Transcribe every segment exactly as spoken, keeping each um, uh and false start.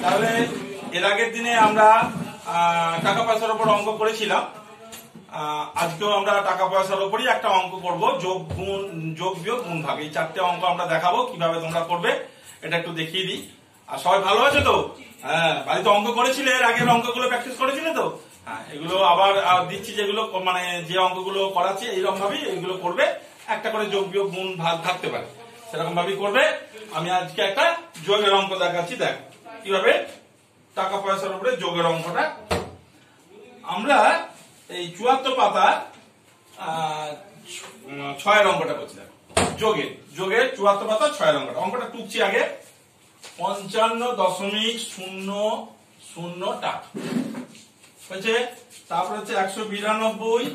তাহলে এর আগের দিনে আমরা টাকা পয়সার উপর অঙ্ক করেছিলাম, আজকেও আমরা টাকা পয়সার উপরই একটা অঙ্ক করব, যোগ গুণ যোগ বিয়োগ গুণ ভাগ। এই চারটে অঙ্ক আমরা দেখাবো, কিভাবে তোমরা করবে এটা একটু দেখিয়ে দিই। আর সবাই ভালো আছে তো? হ্যাঁ, বাড়িতে অঙ্ক করেছিলে, এর আগের অঙ্কগুলো প্র্যাকটিস করেছিলে তো? হ্যাঁ, এগুলো আবার দিচ্ছি, যেগুলো মানে যে অঙ্কগুলো করাচ্ছি এইরকম ভাবেই এগুলো করবে। একটা করে যোগ বিয়োগ গুণ ভাগ থাকতে পারে, সেরকম ভাবেই করবে। আমি আজকে একটা যোগের অঙ্ক দেখাচ্ছি, দেখ কিভাবে টাকা পয়সার উপরে যোগের অঙ্কটা। আমরা এই চুয়াত্তর পাতা ছয়ের অঙ্কটা করছিলাম, যোগের যোগের চুয়াত্তর পাতা ছয়ের অঙ্কটা। অঙ্কটা টুকছি আগে। পঞ্চান্ন দশমিক শূন্য শূন্য টাকা হচ্ছে, তারপর হচ্ছে একশো বিরানব্বই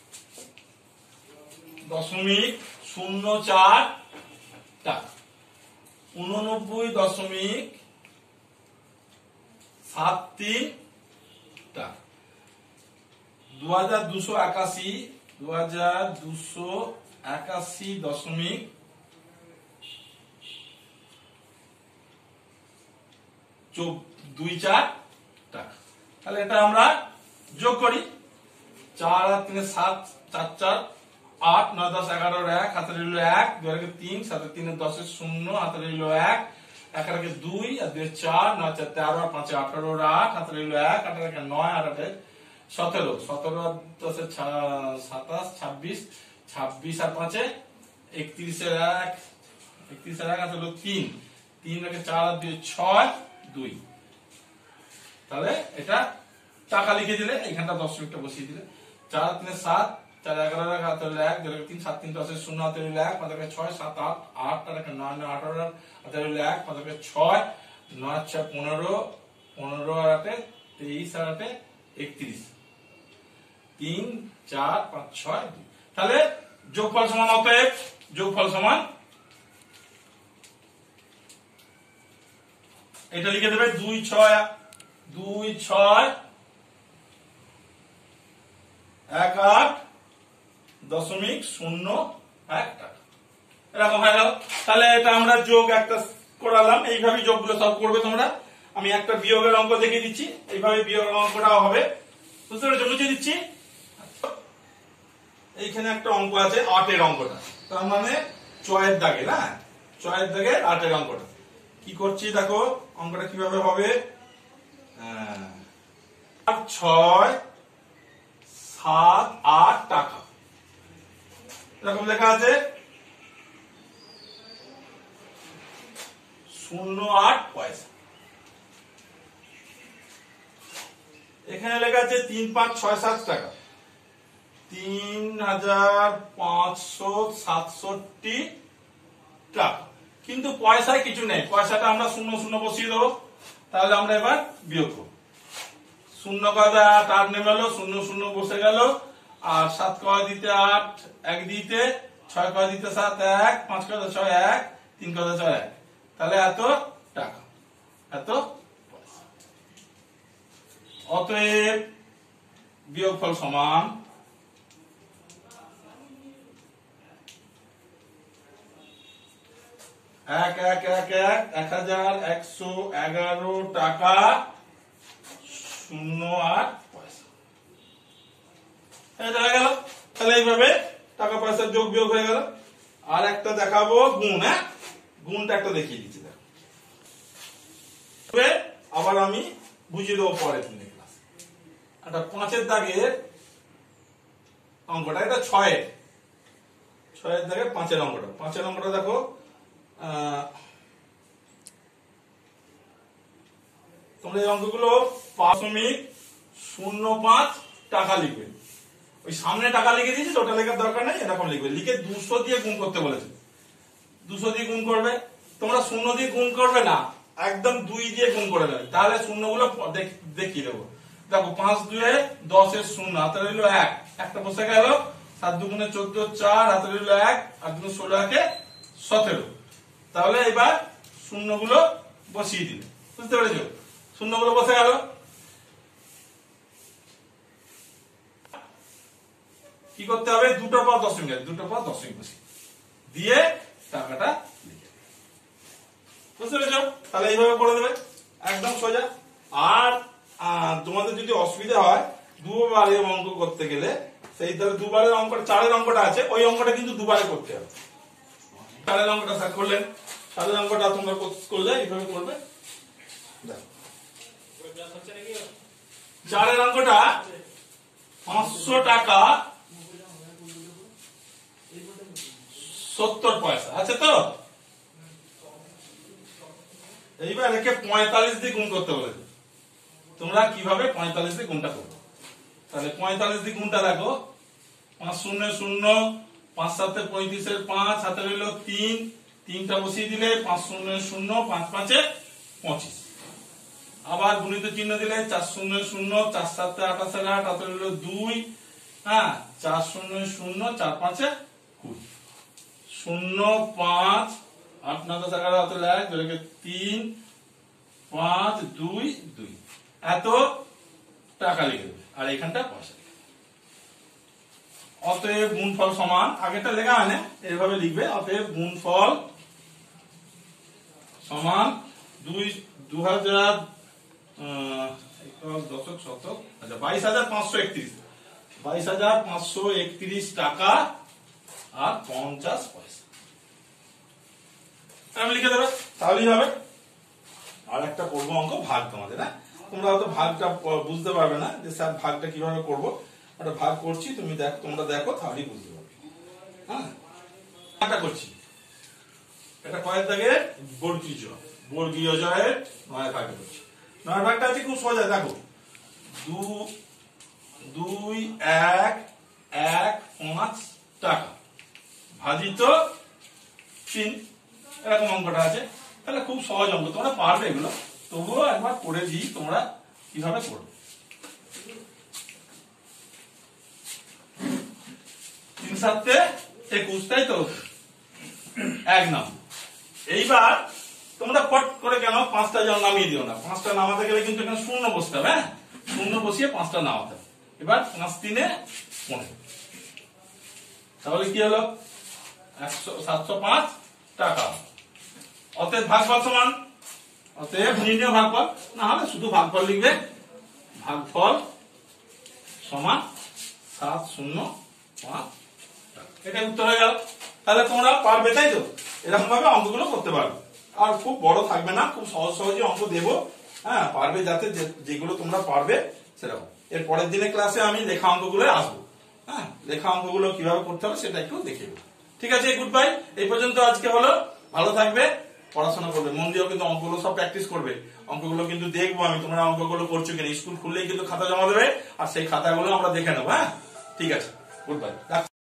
দশমিক শূন্য চার টাকা, উননব্বই দশমিক সাত তিন টাকা, দু হাজার দুশো একাশি দু হাজার দুশো একাশি দশমিক দুই চার টাকা। তাহলে এটা আমরা যোগ করি। চার আর তিনে সাত, চার চার আট, নয় দশ এগারোর এক, হাতে রইল এক, দুই আর তিন, সাতের তিনে দশের শূন্য, হাতে রইল এক, এক আর দুই, আর দুই চার, নয় চার তেরো, আর পাঁচে আঠারোর আট, হাতে রইল এক, আট আর নয়, আর আটে সতেরো, সতেরো আর দশে সাতাশ, ছাব্বিশ, ছাব্বিশ আর পাঁচে একত্রিশের এক, একত্রিশের এক, হাতে রইল তিন, তিন রেখে চার আর দুই ছয়, দুই। তাহলে এটা টাকা লিখে দিলে, এইখানটা দশমিকটা বসিয়ে দিলে। চার তিনে সাত, চার এগারো এক, হাতে রইল এক, দুই তিন, সাত তিন দশের শূন্য, হাতে রইল এক, পাঁচ ছয়, সাত আট, আট আর নয়, নয় আঠারো, হাতে রইল এক, পাঁচ ছয়, নয় ছয় পনেরো, পনেরো আর আটে তেইশ, আর আটে একত্রিশ, তিন চার পাঁচ ছয় দুই। তাহলে যোগফল সমান, অতএব যোগফল সমান এটা লিখে দেবে দুই ছয় দুই ছয় এক আট দশমিক শূন্য এক টাকা, এরকম হয়ে গেল। তাহলে এটা আমরা যোগ একটা করালাম, এইভাবে যোগগুলো সব করবে তোমরা। আমি একটা বিয়োগের অঙ্ক দেখিয়ে দিচ্ছি, এইভাবে বিয়োগের অঙ্কটাও হবে, বুঝতে পেরেছো? বুঝিয়ে দিচ্ছি। এইখানে একটা অঙ্ক আছে, আটের অঙ্কটা, তার মানে ছয়ের দাগে, না ছয়ের দাগে আটের অঙ্কটা কি করছি দেখো। অঙ্কটা কিভাবে হবে, ছয় সাত আট টাকা এরকম লেখা আছে, শূন্য আট পয়সা। এখানে লেখা আছে তিন পাঁচ ছয় সাত টাকা, তিন হাজার পাঁচশো সাতষট্টি টাকা, কিন্তু পয়সায় কিছু নেই। পয়সাটা আমরা শূন্য শূন্য বসিয়ে দেবো। তাহলে আমরা এবার বিয়োগ করব। শূন্য কয়টা আট, আট নেমে গেল, শূন্য শূন্য বসে গেল, আর সাত কয় দিতে আট, এক দিতে, ছয় কয় দিতে সাত এক, পাঁচ কয় ছয় এক, তিন কয় ছয় এক। তাহলে এত টাকা, এত পয়সা। অতএব বিয়োগফল সমান এক এক এক এক এক হাজার একশো এগারো টাকা শূন্য আট পয়সা। দেখা গেল। তাহলে এইভাবে টাকা পয়সার যোগ বিয়োগ হয়ে গেল। আর একটা দেখাবো গুণ। হ্যাঁ, গুণটা একটা দেখিয়ে দিচ্ছি। আবার আমি বুঝিয়ে দেবো পরের দিনে ক্লাস। একটা পাঁচের দাগের অঙ্কটা, এটা ছয়ের ছয়ের দাগের পাঁচের অঙ্কটা। পাঁচের অঙ্কটা দেখো, তোমরা এই অঙ্কগুলো পাঁচ দশমিক শূন্য পাঁচ টাকা লিখবে। ওই সামনে টাকা লিখে দিয়েছি, ওটা লেখার দরকার নেই, এরকম লিখবে। লিখে দুশো দিয়ে গুণ করতে বলেছে, দুশো দিয়ে গুণ করবে। তোমরা শূন্য দিয়ে গুণ করবে না, একদম দুই দিয়ে গুণ করে দেবে। তাহলে শূন্যগুলো দেখিয়ে দেবো। দেখো, পাঁচ দুয়ে দশের শূন্য, হাতে রইল এক, একটা বসে গেল। সাত দুগুণে চোদ্দ, চার, হাতে রইল এক, আর দুগুণ ষোলো, একে সতেরো। তাহলে এবার শূন্যগুলো বসিয়ে দিলে, বুঝতে পেরেছ? শূন্যগুলো বসে গেল। কি করতে হবে, দুটো পর দশমিক আছে, দুটো পর দশমিক বসিয়ে দিয়ে টাকাটা লিখে, বুঝতে পেরেছ? তাহলে এইভাবে করে দেবে। একদম সোজা। আর তোমাদের যদি অসুবিধা হয় দুবারে অঙ্ক করতে গেলে, সেই ধরো দুবারের অঙ্কটা, চারের অঙ্কটা আছে, ওই অঙ্কটা কিন্তু দুবারে করতে হবে। চারের অঙ্কটা স্যার করলেন, চারের অঙ্কটা তোমরা করলে এইভাবে করবে। চারের অঙ্কটা পাঁচশো টাকা সত্তর পয়সা আছে তো। এইবার একে পঁয়তাল্লিশ দিয়ে গুণ করতে বলেছে, তোমরা কিভাবে পঁয়তাল্লিশ দিয়ে গুণটা করবে? তাহলে পঁয়তাল্লিশ দিয়ে গুণটা দেখো, পাঁচ শূন্য শূন্য, পাঁচ সাতে পঁয়ত্রিশের পাঁচ, হাতে রইল তিন, তিনটা বসিয়ে দিলে পাঁচ শূন্য শূন্য, পাঁচ পাঁচে পঁচিশ। আবার গুণিত চিহ্ন দিলে চার শূন্য শূন্য, চার সাতে আঠাশের আট, হাতে রইল দুই, হ্যাঁ চার শূন্য শূন্য, চার পাঁচে কুড়ি, শূন্য পাঁচ, আট নয় দশ এগারো, হাতে এক, বেরোকে তিন, পাঁচ দুই দুই, এত টাকা লিখে দেবে। আর এখানটা পয়সা। অতএব গুণফল সমান, আগেটা লেখা হয় না, এইভাবে লিখবে। অতএব গুণফল সমান দুই দু হাজার দশক শতক, আচ্ছা বাইশ হাজার পাঁচশো একত্রিশ, বাইশ হাজার পাঁচশো একত্রিশ টাকা আর পঞ্চাশ পয়সা। আমি লিখে দেবে, তাহলেই হবে। আর একটা করবো অঙ্ক ভাগ তোমাদের, হ্যাঁ তোমরা হয়তো ভাগটা বুঝতে পারবে না যে স্যার ভাগটা কিভাবে করবো, একটা ভাগ করছি, তুমি দেখো, তোমরা দেখো তাহলেই বুঝতে পারবে। হ্যাঁ ভাগটা করছি, এটা কয়েক দাগে বর্গীয় জয়, বর্গীয় জয়ের নয় ভাগটা করছি। নয় ভাগটা আছে খুব সোজা, দেখো দু দুই এক এক পাঁচ টাকা ভাজিত তিন, এরকম অঙ্কটা আছে। তাহলে খুব সহজ অঙ্ক, তোমরা পারবে এগুলো, তবুও একবার করে দিই তোমরা কিভাবে করবে। তিন সাতে একুশ, তাই তো এক নাম। এইবার তোমরা পট করে কেন পাঁচটা যেন নামিয়ে দিও না, পাঁচটা নামাতে গেলে কিন্তু এখানে শূন্য বসতে হবে, হ্যাঁ শূন্য বসিয়ে পাঁচটা নামাতে হবে। এবার পাঁচ তিনে পনেরো, তাহলে কি হলো একশো সাতশো পাঁচ টাকা। অতএব ভাগফল সমান, অতএব নির্ণয় ভাগফল, না হলে শুধু ভাগফল লিখবে, ভাগফল সমান সাত শূন্য পাঁচ টাকা। এটা উত্তর হয়ে গেল। তাহলে তোমরা পারবে, তাই তো এরকম ভাবে অঙ্কগুলো করতে পারবে। আর খুব বড় থাকবে না, খুব সহজ সহজে অঙ্ক দেবো, হ্যাঁ পারবে, যাতে যেগুলো তোমরা পারবে সেরকম। এর পরের দিনে ক্লাসে আমি লেখা অঙ্কগুলো আসবো, হ্যাঁ লেখা অঙ্কগুলো কিভাবে করতে হবে সেটা একটু দেখে দেবো। ঠিক আছে, গুড বাই। এই পর্যন্ত আজকে হলো, ভালো থাকবে, পড়াশোনা করবে, মন দিয়েও কিন্তু অঙ্কগুলো সব প্র্যাকটিস করবে। অঙ্কগুলো কিন্তু দেখবো আমি তোমরা অঙ্কগুলো করছো কিনা, স্কুল খুললেই কিন্তু খাতা জমা দেবে, আর সেই খাতাগুলো আমরা দেখে নেবো। হ্যাঁ ঠিক আছে, গুড বাই।